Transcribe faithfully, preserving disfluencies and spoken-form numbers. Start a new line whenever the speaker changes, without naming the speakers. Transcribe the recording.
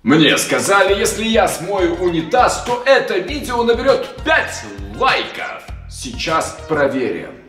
Мне сказали, если я смою унитаз, то это видео наберет пять лайков. Сейчас проверим.